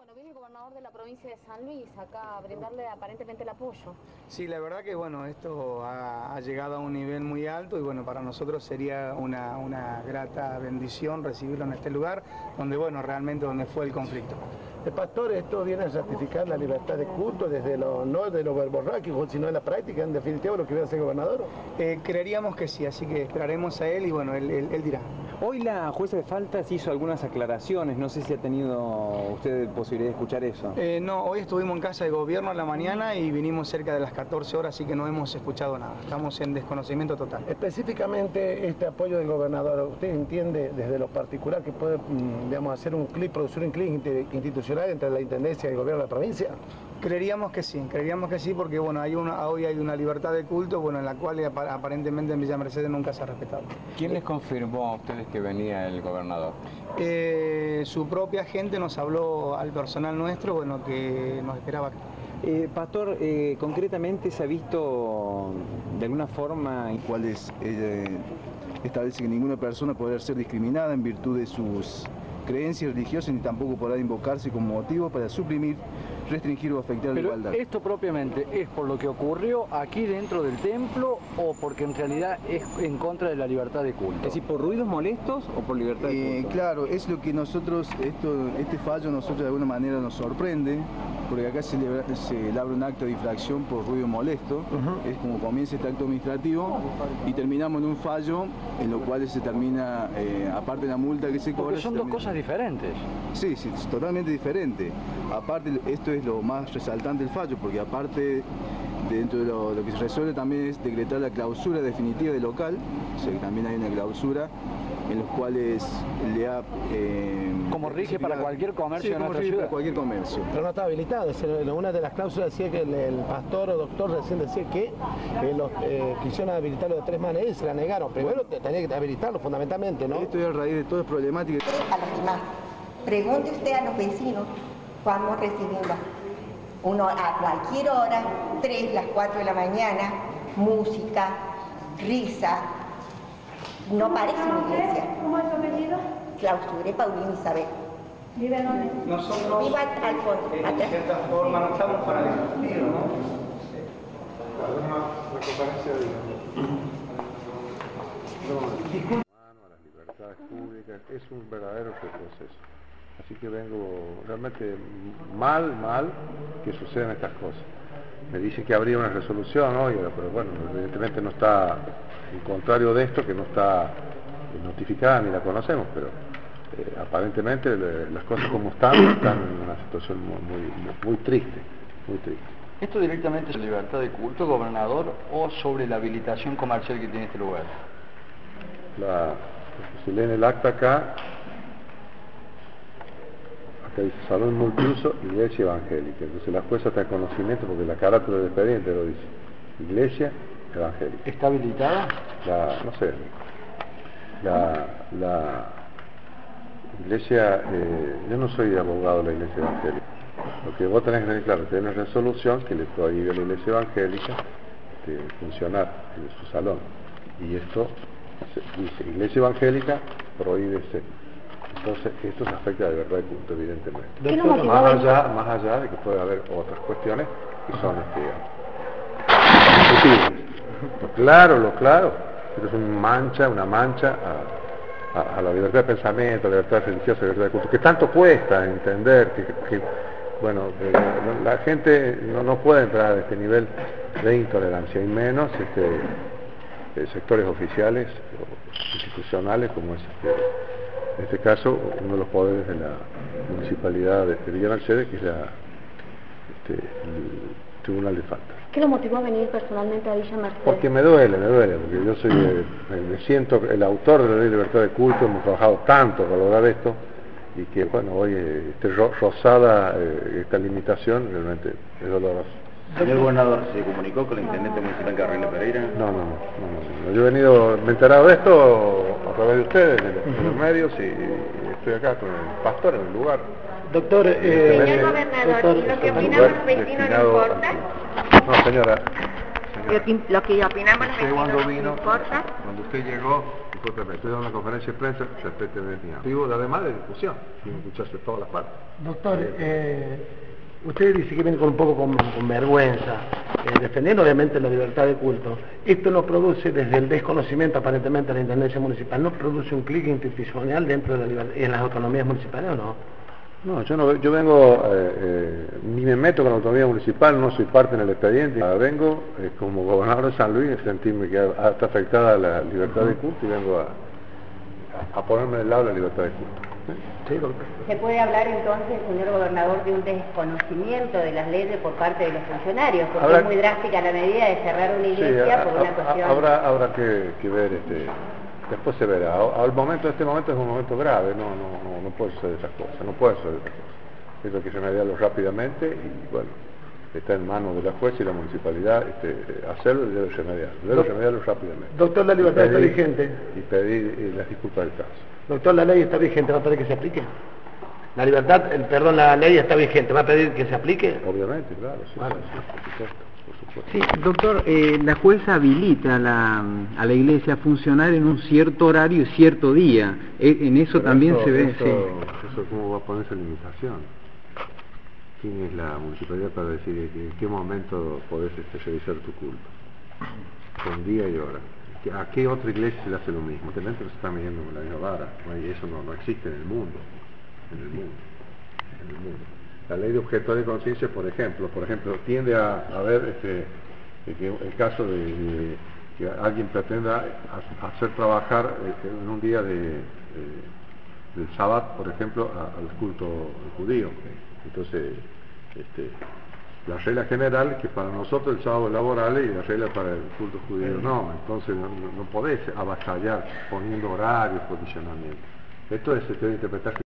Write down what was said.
Bueno, viene el gobernador de la provincia de San Luis acá a brindarle aparentemente el apoyo. Sí, la verdad que bueno, esto ha llegado a un nivel muy alto y bueno, para nosotros sería una grata bendición recibirlo en este lugar, donde bueno, realmente donde fue el conflicto. Pastor, esto viene a ratificar la libertad de culto desde no de lo verborráquico, sino en la práctica, en definitiva, lo que viene a ser gobernador. Creeríamos que sí, así que esperaremos a él y bueno, él dirá. Hoy la jueza de faltas hizo algunas aclaraciones, no sé si ha tenido usted posibilidad de escuchar eso. No, hoy estuvimos en casa de gobierno a la mañana y vinimos cerca de las 14 horas, así que no hemos escuchado nada, estamos en desconocimiento total. Específicamente este apoyo del gobernador, ¿usted entiende desde lo particular que puede, digamos, hacer un clic, producir un clic institucional entre la Intendencia y el gobierno de la provincia? Creeríamos que sí porque bueno, hoy hay una libertad de culto, bueno, en la cual aparentemente en Villa Mercedes nunca se ha respetado. ¿Quién les confirmó a ustedes que venía el gobernador? Su propia gente nos habló al personal nuestro, bueno, que nos esperaba acá. Pastor, concretamente se ha visto de alguna forma... Cuales establece que ninguna persona podrá ser discriminada en virtud de sus creencias religiosas ni tampoco podrá invocarse como motivo para suprimir, restringir o afectar la igualdad. ¿Pero esto propiamente es por lo que ocurrió aquí dentro del templo o porque en realidad es en contra de la libertad de culto? Es decir, ¿por ruidos molestos o por libertad de culto? Claro, es lo que nosotros, este fallo nosotros de alguna manera nos sorprende, porque acá se labra un acto de infracción por ruido molesto, es como comienza este acto administrativo y terminamos en un fallo en lo cual se termina, aparte de la multa que se cobra... Porque son dos cosas diferentes. Sí, es totalmente diferente. Aparte, esto es lo más resaltante del fallo, porque aparte, dentro de lo que se resuelve también es decretar la clausura definitiva del local, o sea que también hay una clausura en los cuales le ha... como rige para cualquier comercio en nuestra ciudad. ciudad. Para cualquier comercio. Pero no está habilitado. Una de las cláusulas decía que el pastor o doctor recién decía que quisieron habilitarlo de tres maneras y se la negaron. Primero tenía que habilitarlo fundamentalmente, ¿no? Esto es a raíz de todas las problemáticas. A los demás. Pregunte usted a los vecinos cuándo recibimos uno a cualquier hora, 3, las 4 de la mañana, música, risa. No parece una iglesia. ¿Cómo es su apellido? Clausuré Paulina Isabel. ¿Vive dónde? Nosotros, Viva al fondo. de cierta forma, no estamos para discutir, ¿no? A las libertades públicas es un verdadero retroceso. Así que vengo realmente mal que sucedan estas cosas. Me dicen que habría una resolución hoy, pero bueno, evidentemente no está, en contrario de esto, que no está notificada ni la conocemos, pero aparentemente las cosas como están en una situación muy triste, muy triste. ¿Esto directamente sobre libertad de culto, gobernador, o sobre la habilitación comercial que tiene este lugar? Si leen el acta acá dice salón multiuso, iglesia evangélica. Entonces la jueza está en conocimiento porque la carátula del expediente lo dice. Iglesia evangélica. ¿Está habilitada? No sé. La iglesia, yo no soy abogado de la iglesia evangélica. Lo que vos tenés que tener claro, tenés una resolución que le prohíbe a la iglesia evangélica funcionar en su salón. Y esto dice, iglesia evangélica prohíbe ser. Entonces, esto se afecta de verdad de culto, evidentemente. Más allá de que puede haber otras cuestiones que son Lo claro, esto es una mancha a la libertad de pensamiento, a la libertad religiosa, a la libertad de culto, que tanto cuesta entender que la gente no puede entrar a este nivel de intolerancia, y menos sectores oficiales o institucionales como es en este caso, uno de los poderes de la municipalidad de Villa Mercedes, que es el Tribunal de Faltas. ¿Qué lo motivó a venir personalmente a Villa Mercedes? Porque me duele, porque yo soy, me siento el autor de la Ley de Libertad de Culto, hemos trabajado tanto para lograr esto, y que bueno, hoy rozada esta limitación realmente es doloroso. Señor gobernador, ¿se comunicó con el intendente municipal Carolina Pereira? No. Yo he venido, me he enterado de esto a través de ustedes, de los medios, y estoy acá con el pastor en el lugar. Doctor, señor gobernador, ¿lo que opinamos los vecinos no importa? No, señora. Lo que opinamos los vecinos no importa. Cuando usted llegó, Justamente, estoy dando una conferencia de prensa, respéteme mi activo, además de discusión, tiene que escucharse todas las partes. Doctor, usted dice que viene con un poco con vergüenza, defendiendo obviamente la libertad de culto. Esto no produce, desde el desconocimiento aparentemente de la Intendencia Municipal, ¿no produce un clic institucional dentro de la libertad, en las autonomías municipales o no? No, yo vengo, ni me meto con la autonomía municipal, no soy parte en el expediente. Vengo como gobernador de San Luis, a sentirme que está afectada la libertad de culto y vengo a ponerme del lado de la libertad de culto. Sí, doctor. ¿Se puede hablar entonces, señor gobernador, de un desconocimiento de las leyes por parte de los funcionarios? Porque es muy drástica la medida de cerrar una iglesia por una cuestión... Habrá que ver, después se verá. Este momento es un momento grave, no puede suceder esas cosas, no puede suceder esas cosas. Eso hay que remediarlo rápidamente y bueno, está en manos de la jueza y la municipalidad hacerlo y debe remediarlo rápidamente. Doctor, la libertad está vigente. Y pedir las disculpas del caso. Doctor, la ley está vigente, ¿va a pedir que se aplique? La libertad, la ley está vigente, ¿va a pedir que se aplique? Obviamente, claro, sí, bueno. Por supuesto. Sí, doctor, la jueza habilita a la iglesia a funcionar en un cierto horario y cierto día. En eso pero también se ve... Eso ¿cómo va a ponerse limitación? ¿Quién es la municipalidad para decir en qué momento podés realizar tu culto? Con día y hora. ¿A qué otra iglesia se le hace lo mismo? Dentro se está midiendo con la misma vara. Eso no existe en el mundo. La ley de objeto de conciencia, por ejemplo, tiende a ver que el caso de que alguien pretenda hacer trabajar en un día del sábado, por ejemplo, al culto judío. Entonces, la regla general es que para nosotros el sábado es laborable y la regla para el culto judío no. Entonces no podés avasallar poniendo horarios, condicionamientos. Esto se debe interpretar